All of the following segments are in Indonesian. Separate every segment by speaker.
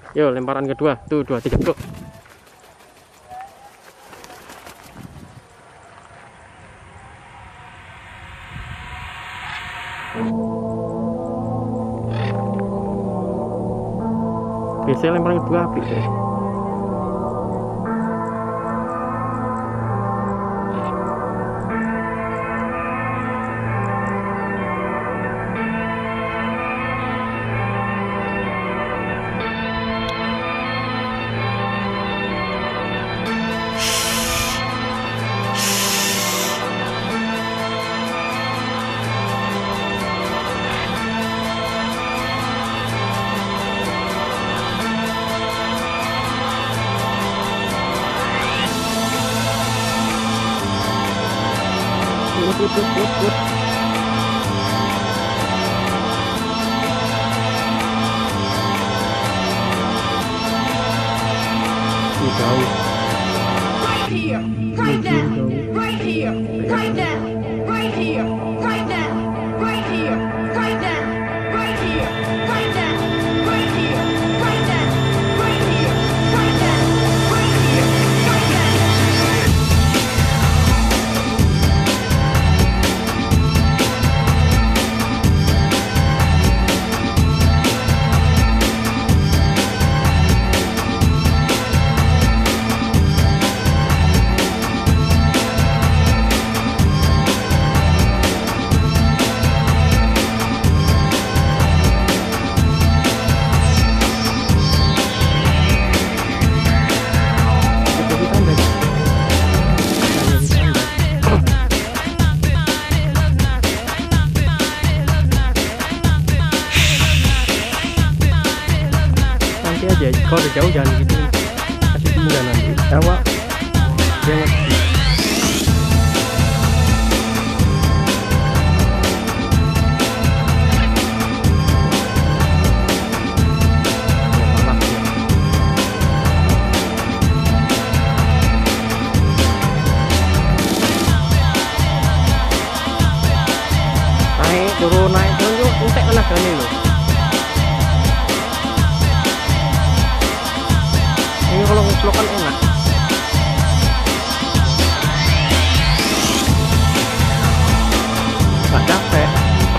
Speaker 1: Yo, lemparan kedua. Tuh, 2, 3, go. Biasanya lemparan kedua habis ya. Put.
Speaker 2: Right here, right now, right here, right now, right here, right now, right here, right now, right here, right now, right here, right now, right here, right now, right here, right now.
Speaker 1: Nanti aja, kalau udah jauh jangan gitu, kasih tinggal nanti. Awak dia ngerti. Naik turun yuk, entek tenaganya loh. Ini kalau ngevlog kan enak. Nggak capek.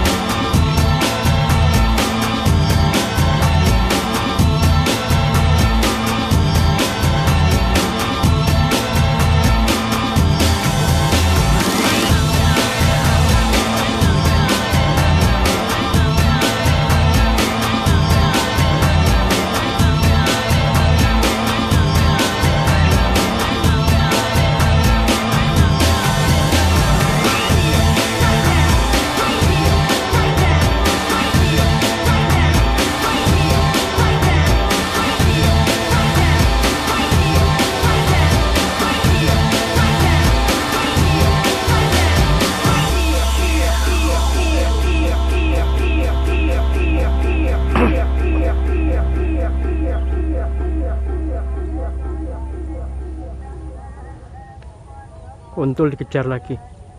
Speaker 1: Untul dikejar lagi.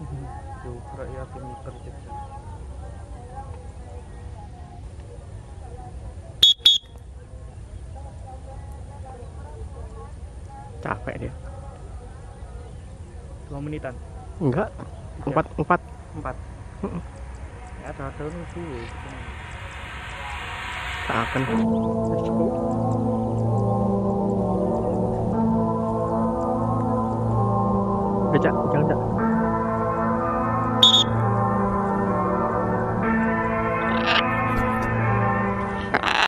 Speaker 1: Capek dia.
Speaker 3: 2 menitan.
Speaker 1: Enggak. 4.
Speaker 3: Ya ada sih.
Speaker 1: Tak akan. Becak, jangan.